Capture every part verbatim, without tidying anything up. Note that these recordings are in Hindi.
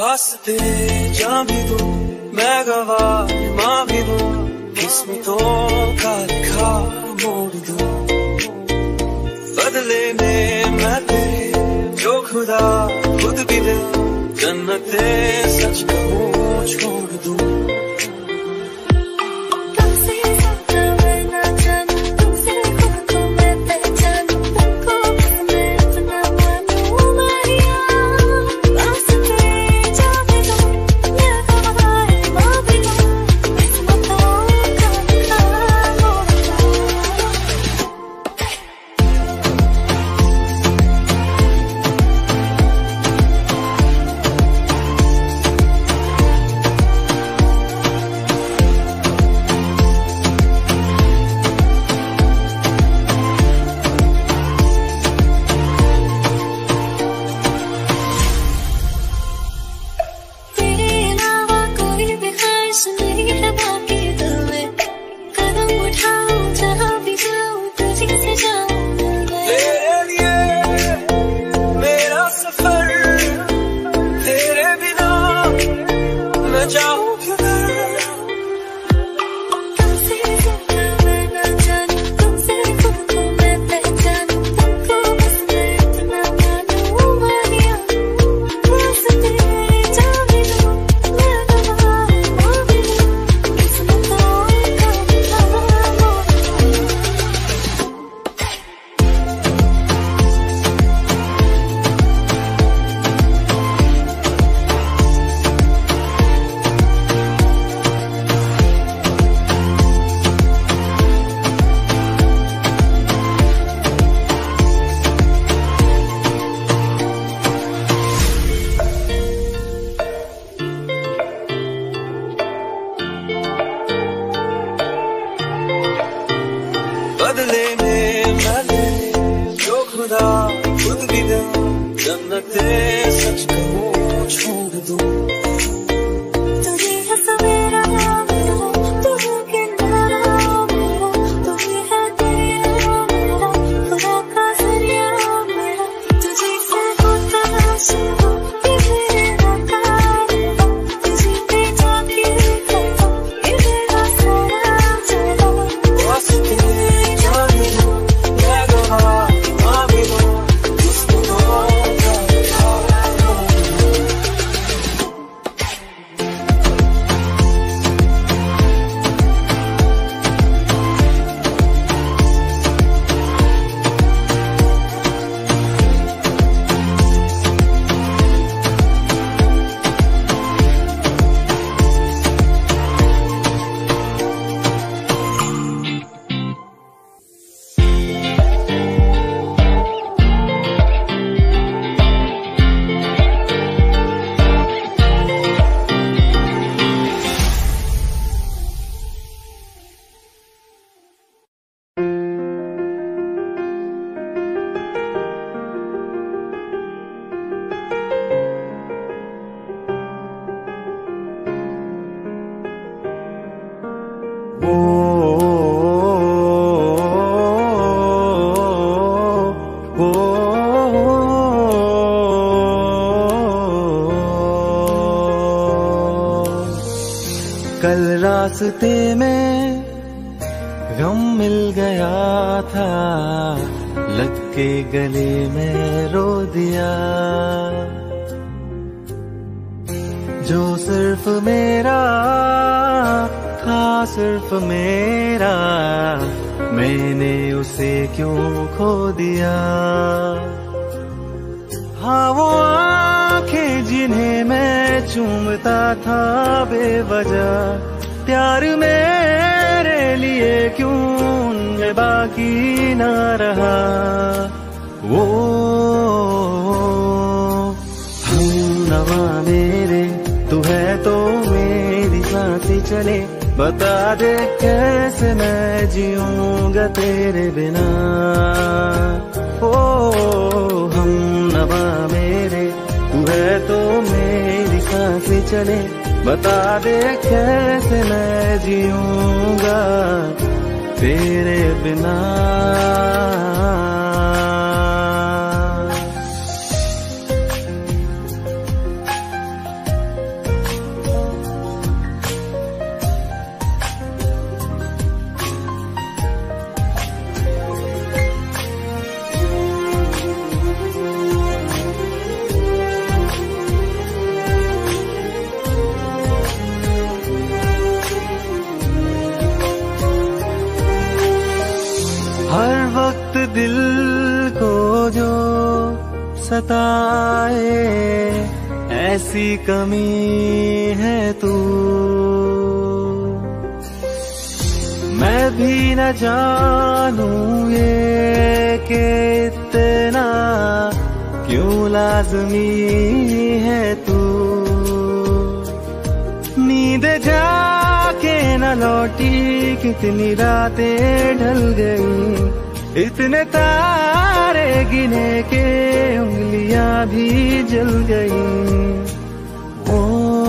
वास्ते जान भी दूं मैं गवाह माँ भी दूं किस्मतों का लिखा मोड़ दूं बदले में मैं तेरे जो खुदा खुद भी दे जन्नते सच कहूँ छोड़ दूं बदले में मैं तेरे जो खुदा खुद भी दे जन्नते सच कहूँ छोड़ दूं तुझे है सवेरा मेरा तू है किनारा मेरा तू है तेरा मेरा खुदा का जरिया मेरा तुझे से होता शुरू ये मेरा कार तुझे पे जाके देखो ये मेरा सारा चला वास्ते जान भी दूं मैं गवाह माँ भी दूं किस्मतों का लिखा मोड़ दूं कल रास्ते में गम मिल गया था लग के गले में रो दिया जो सिर्फ मेरा था सिर्फ मेरा मैंने उसे क्यों खो दिया हाँ वो आंखें जिन्हें मैं चूमता था बेवजह प्यार मेरे लिए क्यों उनमें बाकी ना रहा वो हम नवा मेरे तू है तो मेरी सांसें चले बता दे कैसे मैं जीऊंगा तेरे बिना ओ हम नवा मेरे तू है तो मेरी सांसें चले बता दे कैसे मैं जीऊंगा तेरे बिना को जो सताए ऐसी कमी है तू। मैं भी न जानूं ये कि इतना क्यों लाज़मी है तू। नींद जाके न लौटी कितनी रातें ढल गई, इतने तारे गिने के उंगलियां भी जल गई। ओ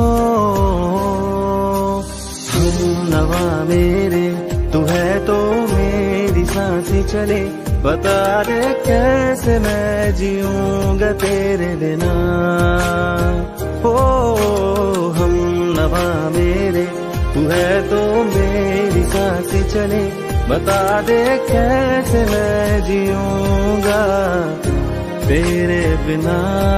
हमनवा मेरे तू है तो मेरी सांसें चले, बता दे कैसे मैं जीऊंगा तेरे बिना। ओ हमनवा मेरे तू है तो मेरी सांसें चले, बता दे कैसे मैं जीऊंगा तेरे बिना।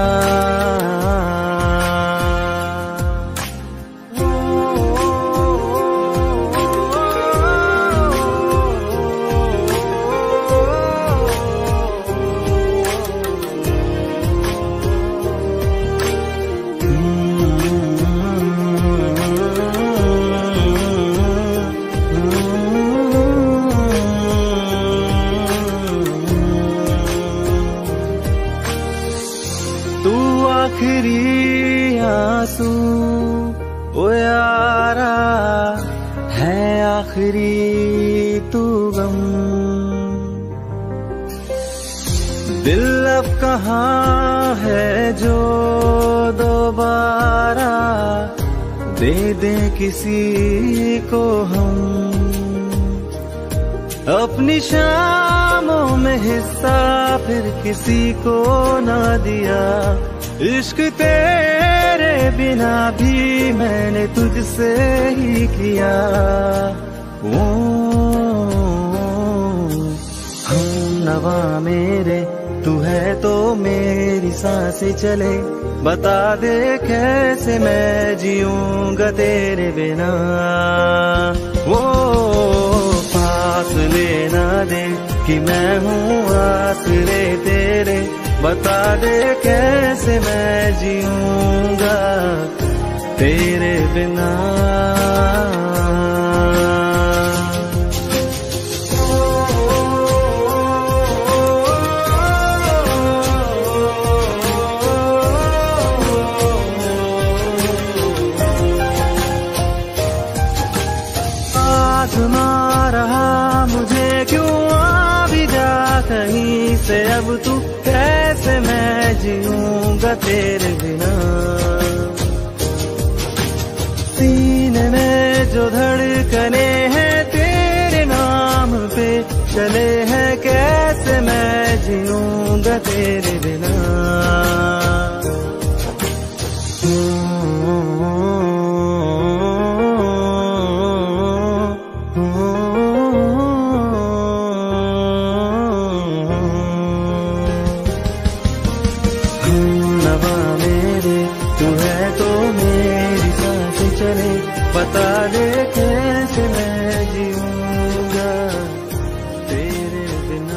आखिरी आंसू ओ यारा है, आखिरी तू गम। दिल अब कहाँ है जो दोबारा दे दे किसी को हम। अपनी शामों में हिस्सा फिर किसी को ना दिया, इश्क तेरे बिना भी मैंने तुझसे ही किया। ओ हमनवा मेरे तू है तो मेरी सांसें चले, बता दे कैसे मैं जीऊंगा तेरे बिना। वो पास लेना दे कि मैं हूँ आसरे तेरे, बता दे कैसे मैं जीऊंगा तेरे बिना। आज़मा रहा मुझे क्यों आ भी जा कहीं से, अब तू कैसे मैं जीऊंगा तेरे बिना। सीने में जो धड़कने हैं तेरे नाम पे चले हैं, कैसे मैं जीऊंगा तेरे बिना। बता दे कैसे मैं जीऊंगा तेरे बिना।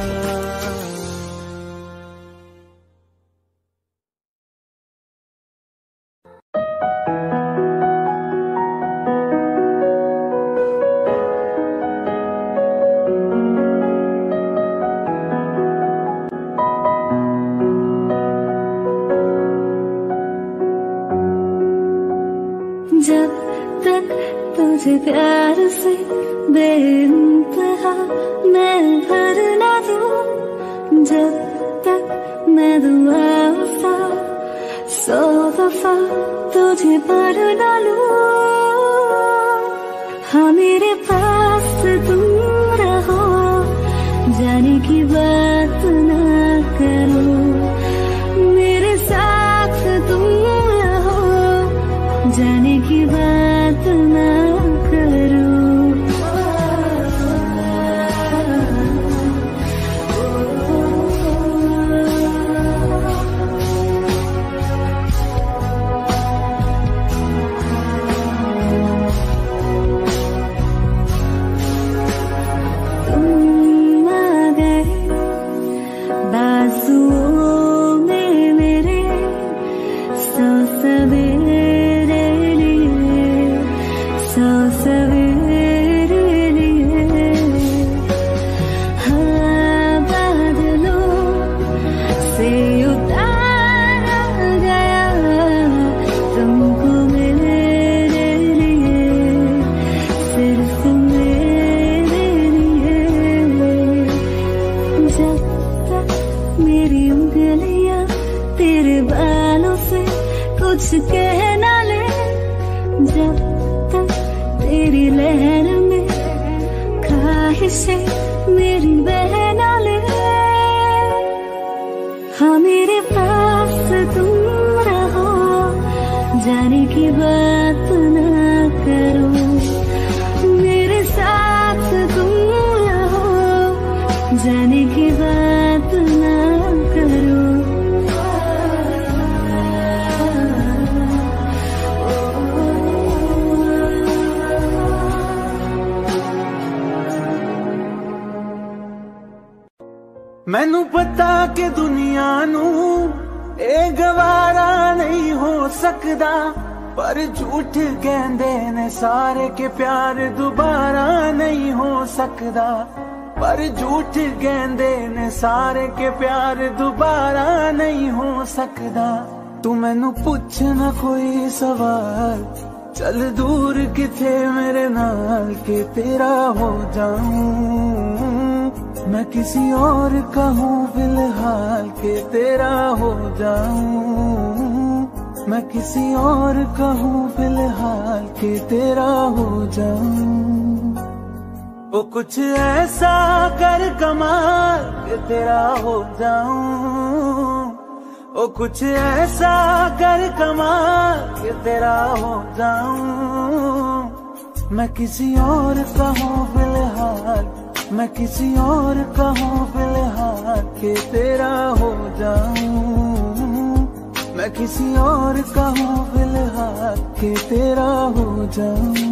जब तक तुझे प्यार से बेइंतहा मैं भर ना दूं, जब तक मैं दुआ वफा सौ वफा तुझे पर ना लूं। हाँ मेरे पास तुम रहो, जाने की बात ना करो, मेरे साथ तुम रहो, जाने की बात ना करो। आंसुओं में मेरे सौ सवेरे लिए, सौ सवेरे लिए। हाँ, बादलों से उतारा गया तुमको मेरे लिए, सिर्फ मेरे लिए। जब तक मेरी उंगलियां तेरे बालों से कुछ कह ना ले, जब तक तेरी लहर में ख्वाहिशें मेरी बह ना ले। हाँ, मेरे पास तुम रहो, जाने की बात ना करो, मेरे साथ तुम रहो, जाने की बात ना करो। मैनू पता कि दुनिया नू ए गवारा नहीं हो सकदा, पर झूठ कहंदे ने सारे के प्यार दोबारा नहीं हो सकदा, पर झूठ कहंदे ने सारे के प्यार दोबारा नहीं हो सकदा। तू मैनू पुछ ना कोई सवाल, चल दूर किथे मेरे नाल के तेरा हो जाऊं। मैं किसी और का हूँ फिलहाल के तेरा हो जाऊं। मैं किसी और का हूँ फिलहाल के तेरा हो जाऊं। ओ कुछ ऐसा कर कमाल के तेरा हो जाऊं। ओ कुछ ऐसा कर कमाल के तेरा हो जाऊं। मैं किसी और का हूँ फिलहाल, मैं किसी और का हूँ फिलहाल के तेरा हो जाऊं। मैं किसी और का हूँ फिलहाल के तेरा हो जाऊं।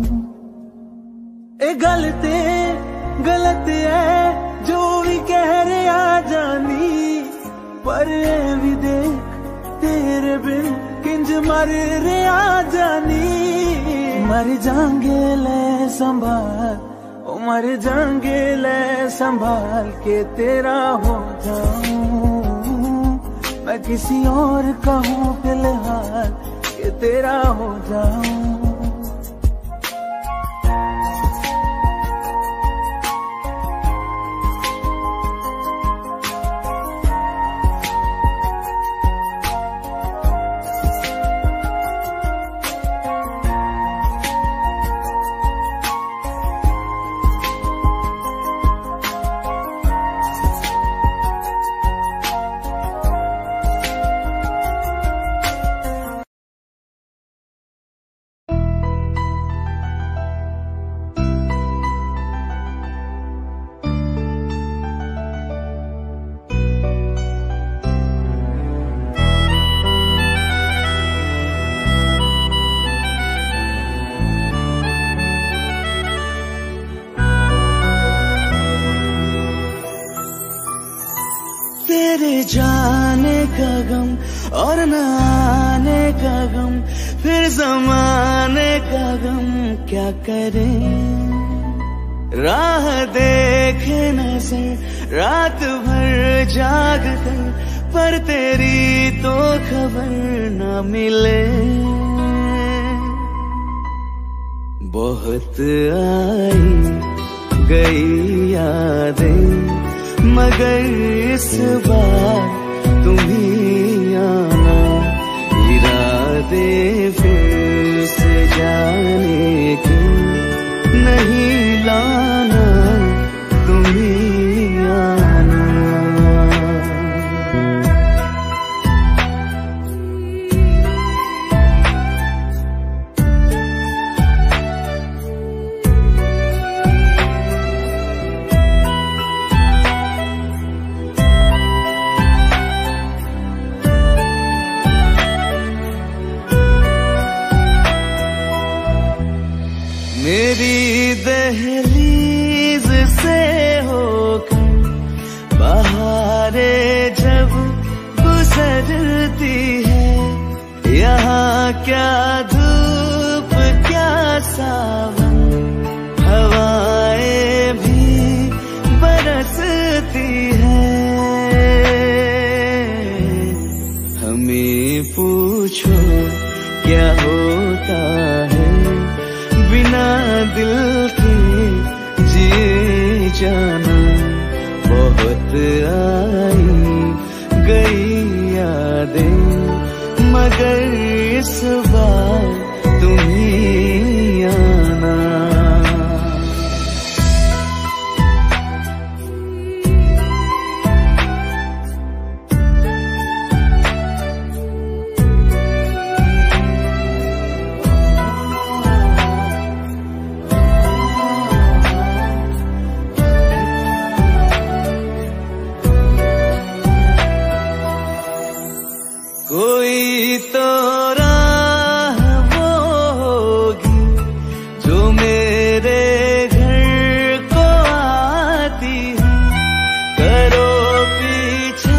ए गलत गलत है जो भी कह रहा जानी, पर ए भी देख तेरे बिन किंज मर रहा जानी। मर जाएंगे ले संभाल, ओ मर जाएंगे ले संभाल के तेरा हो जाऊं। मैं किसी और का हूँ फिलहाल के तेरा हो जाऊं। तेरे जाने का गम और न आने का गम, फिर जमाने का गम क्या करें। राह देखे नजर रात भर जाग कर, पर तेरी तो खबर न मिले। बहुत आई गई यादें, मगर इस बार तुम ही आना। इरादे फिर से जाने के नहीं लाना, तुम ही आना। मेरी दहलीज से होकर बहारे ठहरती है। यहाँ क्या धूप क्या सावन, हवाएं भी बरसती है। हमें पूछो क्या होता है बिना दिल के जिए जाना। बहुत आई गई यादें मगर इस बार तुम ही आना। कोई तो राह वो होगी जो मेरे घर को आती है। करो पीछा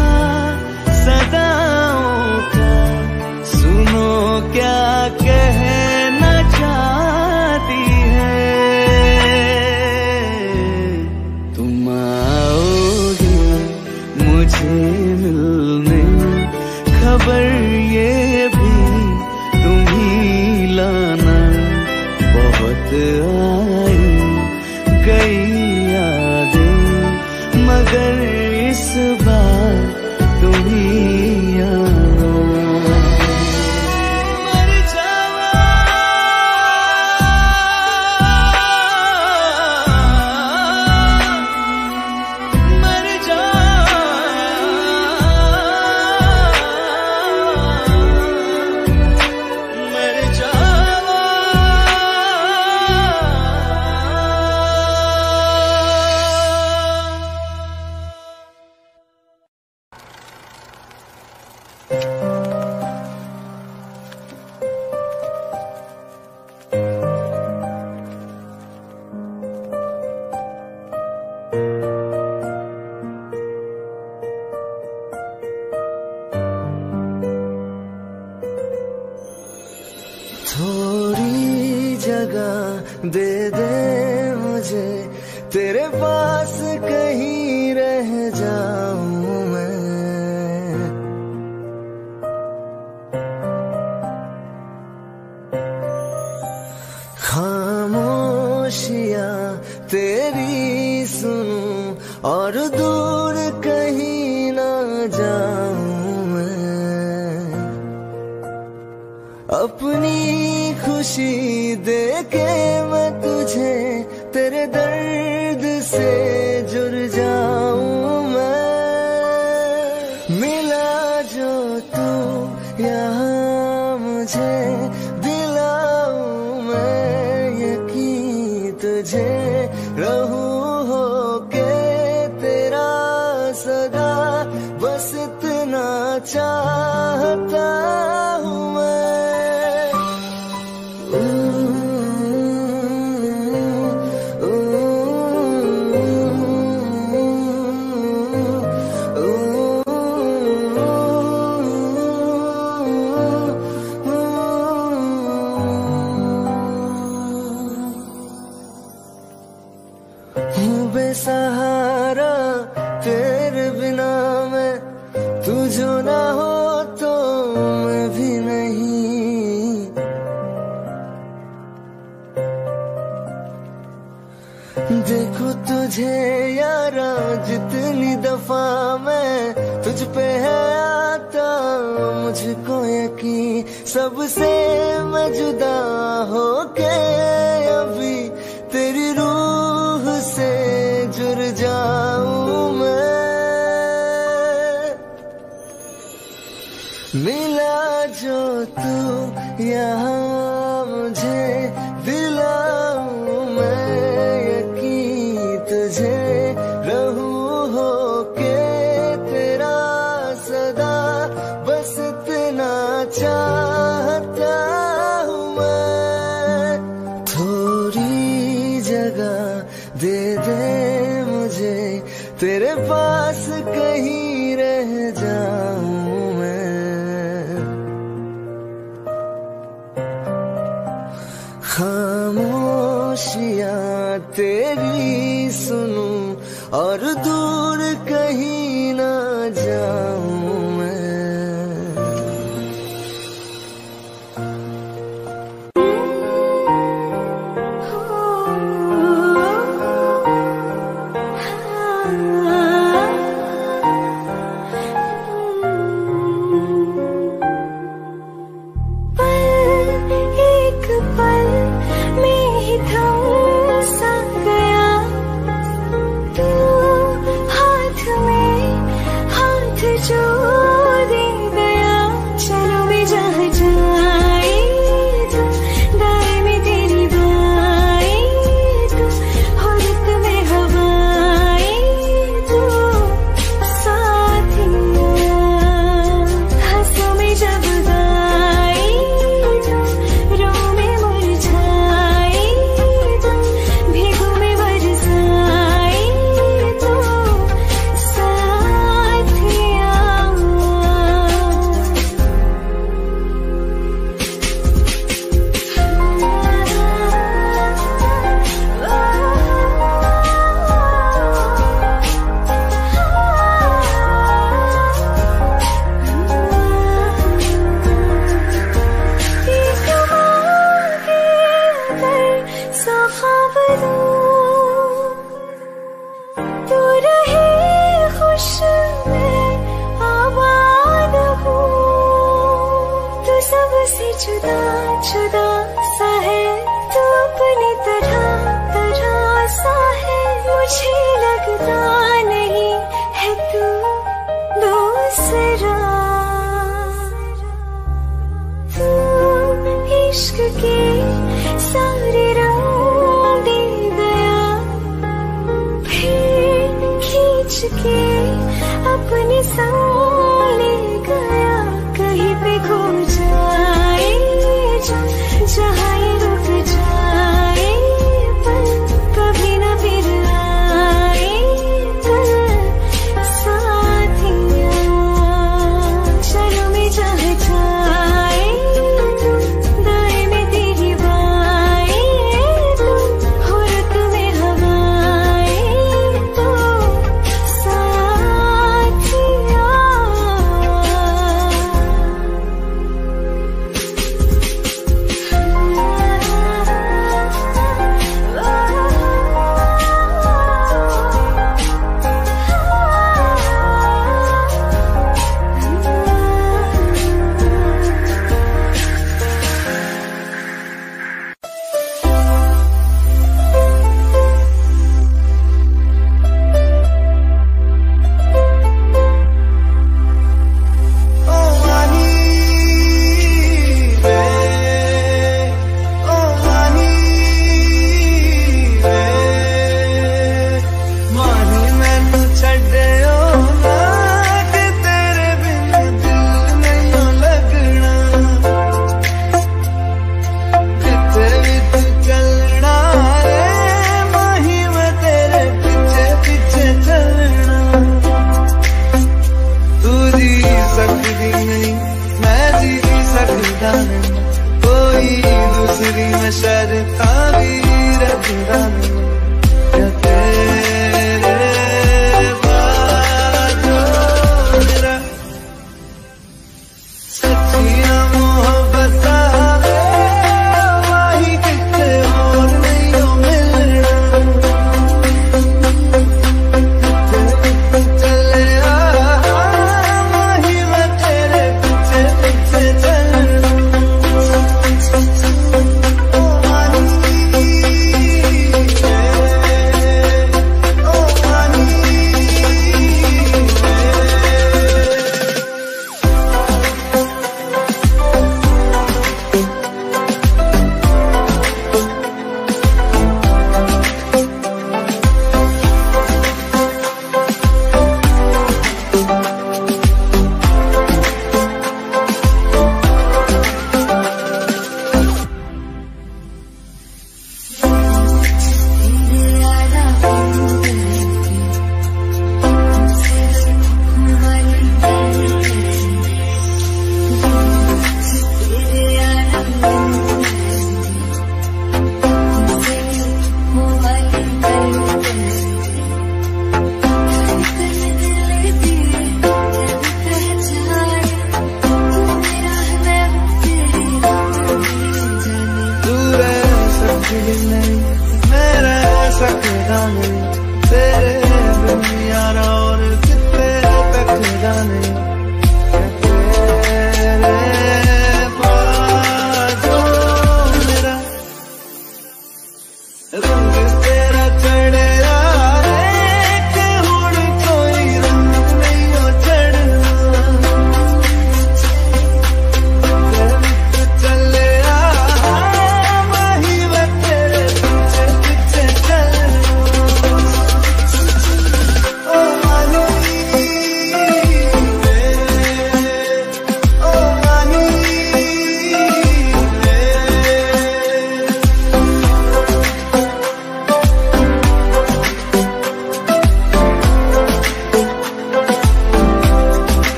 सदाओं का, सुनो क्या कहना चाहती है। तुम आओगे मुझे मिलने, खबर ये भी तुम ही लाना। बहुत आई गई यादें मगर इस बार तुम ही आना। मर जावा मर जा थोड़ी जगह दे दे मुझे, तेरे पास कहीं रह जाऊं मैं। खामोशियां तेरी सुनूं और दूर कहीं ना जाऊं मैं। अपनी खुशी दे के मैं तुझे तेरे दर्द से जुड़ जाऊं मैं। मिला जो तू यहाँ मुझे दिलाऊं मैं यकीन तुझे। रहूं हो के तेरा सदा, बस इतना चाहता हूँ मैं। बेसहारा तेरे बिना मैं, तू जो ना हो तो मैं भी नहीं। देखो तुझे यारा जितनी दफा मैं तुझ पे है आता, मुझको यकीन सबसे मैं जुदा होके अभी तेरी रूह से जुड़ जाऊं मैं। मिला जो तू यहाँ मुझे दिलाऊं मैं यकीन तुझे। रहूं हो के तेरा सदा, बस इतना चाहता हूँ मैं। थोड़ी जगह दे दे मुझे, तेरे पास कहीं रह जाऊं मैं। जाऊं मैं। जुदा जुदा सा है तू अपनी तरह तरह सा है, मुझे लगता नहीं है तू दूसरा। तू इश्क के सारे रंग दे गया, फिर खींच के अपने संग ले गया। कहीं पे खो जाए जहाँ ये रुक जाए, पर कभी न फिर आए कल साथिया। चलो मैं जहाँ जाए दाएं में तेरी बाएं, तो हो रुत में हवाएं तो साथिया। कोई दूसरी न शर्ता भी रखना तेरे बाजो मेरा सच्चियां मोहब्बत वही कितने और नहीं मिलना। चले आ वही मैं तेरे पीछे पीछे चलना।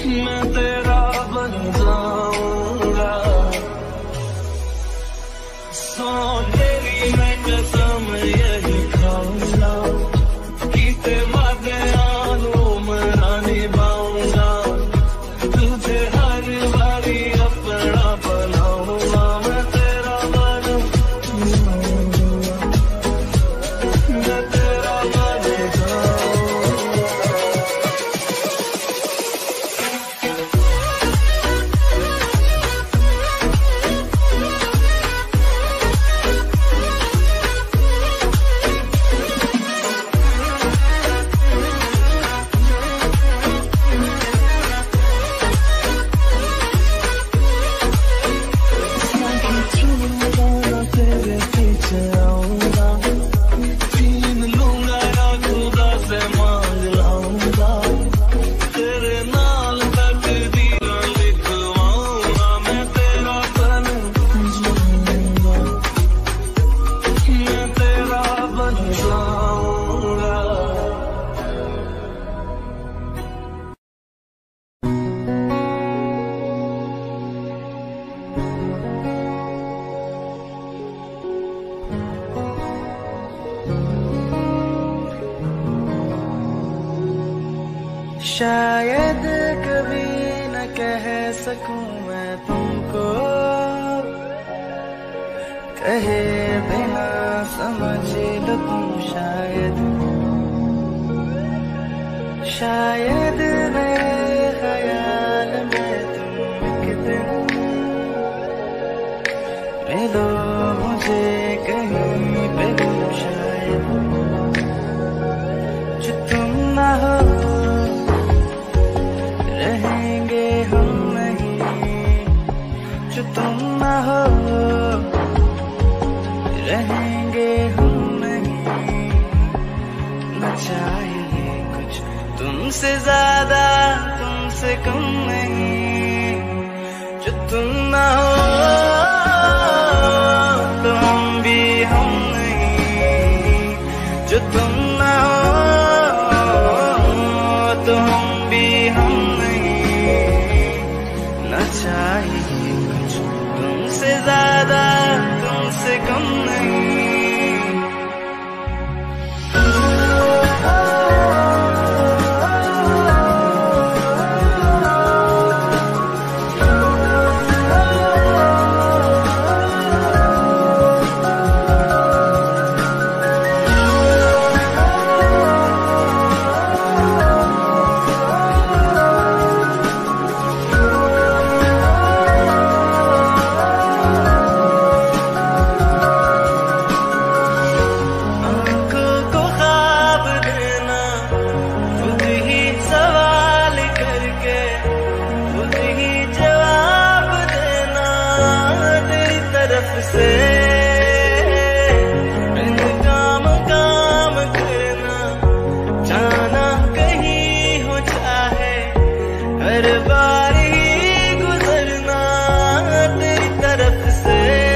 मैं तेरा बन जाऊंगा। सौ तेरी मैं कसम यही खाऊंगा, कीते वादे आलू मना निभाऊंगा। तुझे हर बारी अपना बनाऊंगा, मैं तेरा बन जाऊंगा, मैं तेरा बन जाऊंगा। तेरे पीछे आऊंगा, छीन लूंगा या खुदा से मांग लाऊंगा। तेरे नाल तकदीर लिखवाऊंगा, मैं तेरा बन जाऊंगा, मैं तेरा बन जाऊंगा। शायद कभी न कह सकूं मैं तुमको, कहे बिना समझ लो तुम शायद। शायद मेरे ख्याल में तुम एक दिन मिलो मुझे कहीं पे तुम शायद। जो तुम ना हो रहेंगे हम नहीं, जो तुम ना हो रहेंगे हम नहीं। न चाहिए कुछ तुमसे ज्यादा तुमसे कम नहीं, जो तुम ना हो तो हम भी हम नहीं, जो तुम ना हो तो हम भी हम नहीं। न चाहिए कुछ तुमसे ज्यादा तुमसे कम नहीं। से काम काम करना, जाना कहीं हो चाहे हर बार ही गुजरना तेरी तरफ से।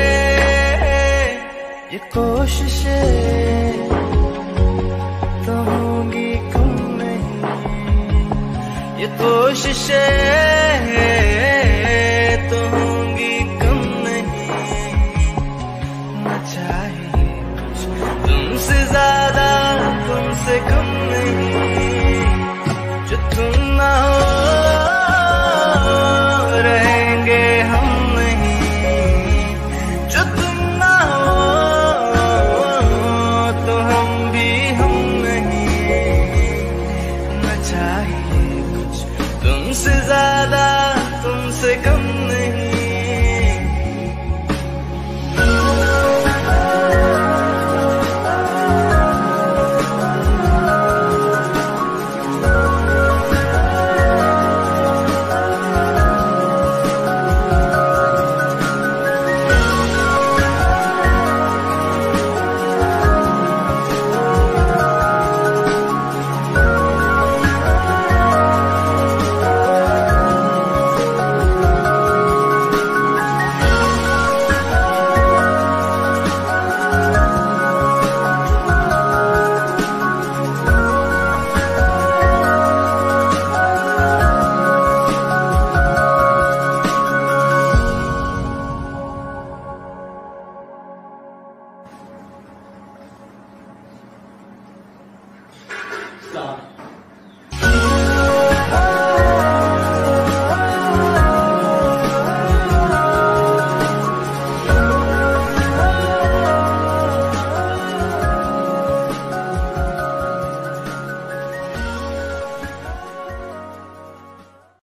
ये कोशिशें तो होंगी कम नहीं, ये कोशिशें तो होंगी कम नहीं। न चाहिए कुछ तुमसे ज्यादा तुमसे कम नहीं, जो तुम ना हो रहेंगे हम नहीं, जो तुम ना हो तो हम भी हम नहीं। न चाहिए कुछ तुमसे ज्यादा स्टार्ट।